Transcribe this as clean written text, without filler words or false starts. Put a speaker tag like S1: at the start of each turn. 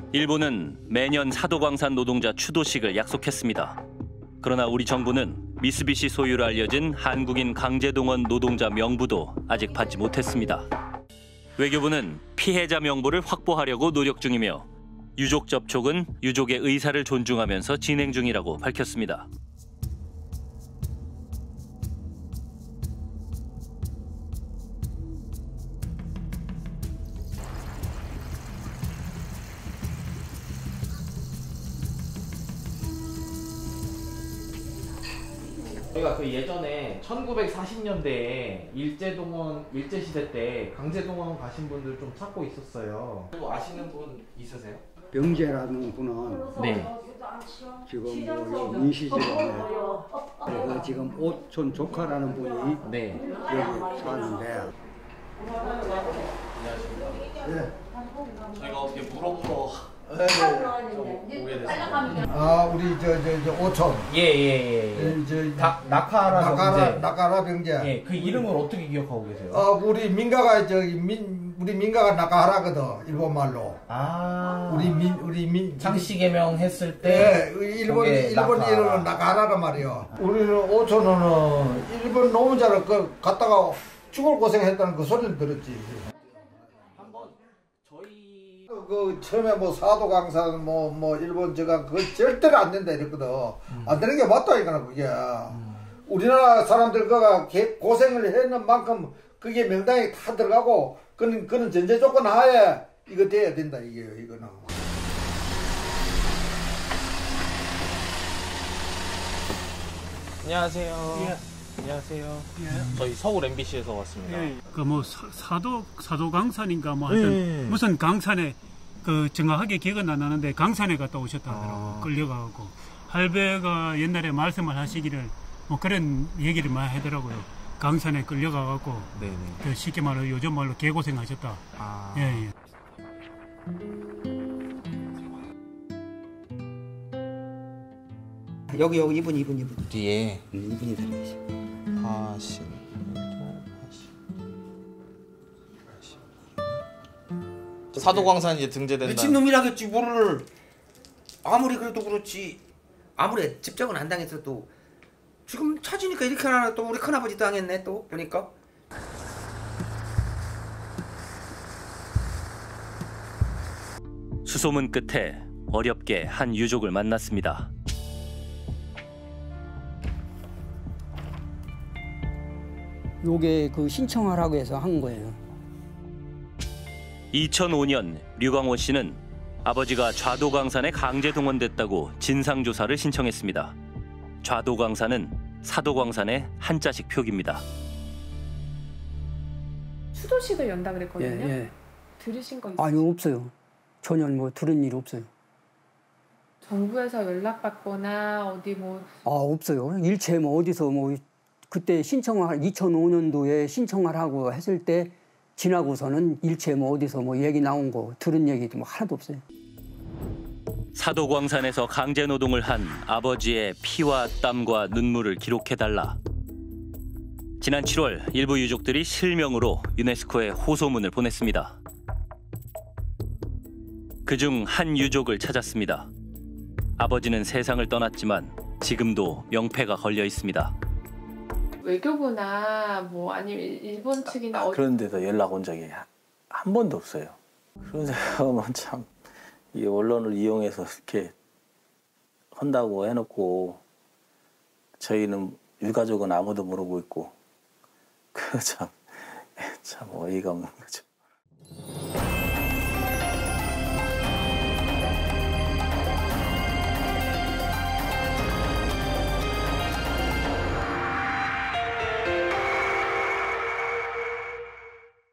S1: 일본은 매년 사도광산 노동자 추도식을 약속했습니다. 그러나 우리 정부는 미쓰비시 소유로 알려진 한국인 강제동원 노동자 명부도 아직 받지 못했습니다. 외교부는 피해자 명부를 확보하려고 노력 중이며 유족 접촉은 유족의 의사를 존중하면서 진행 중이라고 밝혔습니다.
S2: 저희가 그 예전에 1940년대에 일제시대 때 강제동원 가신 분들 좀 찾고 있었어요. 또 아시는 분 있으세요?
S3: 병재라는 분은
S2: 네.
S3: 지금 뭐 민시집에 그리고 지금 오촌 조카라는 분이
S2: 네.
S3: 여기 사는데. 네.
S2: 저희가 어떻게 물어보러 오게 됐어요.
S3: 아 우리 저 오촌.
S2: 예예예.
S3: 나카라 병재.
S2: 예. 그 이름을 어떻게 기억하고 계세요?
S3: 우리 민가가 우리 민가가 나카라거든 일본 말로.
S2: 아.
S3: 우리 민
S2: 창씨 개명 했을 때.
S3: 네, 일본 이름은 나카라란 말이요. 우리는 오촌은 일본 노무자를 갔다가 죽을 고생했다는 그 소리를 들었지.
S2: 한번 저희
S3: 그 처음에 뭐 사도광산 뭐 일본 저가 그거 절대로 안 된다 이랬거든. 안 되는 게 맞다 이거는 그게. 우리나라 사람들 그가 고생을 했는 만큼 그게 명당에 다 들어가고 그는 전제 조건 하에 이거 돼야 된다 이거는.
S2: 안녕하세요.
S4: 예.
S2: 안녕하세요.
S4: 예.
S2: 저희 서울 MBC에서 왔습니다.
S4: 예. 그 뭐 사도강산인가 뭐 하여튼 무슨 강산에 그 정확하게 기억은 안 나는데 강산에 갔다 오셨다 하더라고. 끌려가고 할배가 옛날에 말씀을 하시기를 뭐 그런 얘기를 많이 하더라고요. 강산에 끌려가갖고
S2: 네네.
S4: 그 쉽게 말로 요즘 말로 개고생하셨다. 예.
S5: 여기 이분
S2: 뒤에
S5: 이분이 들어계시.
S2: 하신 사도광산 이제 등재된다.
S5: 미친놈이라겠지 뭐를. 아무리 그래도 그렇지. 아무리 집적은 안 당했어도 지금 찾으니까 이렇게 하나 또 우리 큰아버지도 당했네 또 보니까.
S1: 수소문 끝에 어렵게 한 유족을 만났습니다.
S6: 요게 그 신청하라고 해서 한 거예요.
S1: 2005년 류광호 씨는 아버지가 좌도광산에 강제 동원됐다고 진상조사를 신청했습니다. 좌도광산은 사도광산의 한자식 표기입니다.
S7: 추도식을 연다 그랬거든요.
S6: 예.
S7: 들으신 거 있어요?
S6: 아니요, 없어요. 전혀 뭐 들은 일 없어요.
S7: 정부에서 연락받거나 어디 뭐
S6: 없어요. 일체 뭐 어디서 뭐 그때 2005년도에 신청하라고 했을 때 지나고서는 일체 뭐 어디서 뭐 얘기 나온 거 들은 얘기도 뭐 하나도 없어요.
S1: 사도광산에서 강제노동을 한 아버지의 피와 땀과 눈물을 기록해달라. 지난 7월 일부 유족들이 실명으로 유네스코에 호소문을 보냈습니다. 그중 한 유족을 찾았습니다. 아버지는 세상을 떠났지만 지금도 명패가 걸려 있습니다.
S7: 외교부나 뭐 아니면 일본 측이나
S8: 그런 데서 연락 온 적이 한 번도 없어요. 그런 생각하면 참 이 언론을 이용해서 이렇게 한다고 해놓고 저희는 유가족은 아무도 모르고 있고 참 어이가 없는 거죠.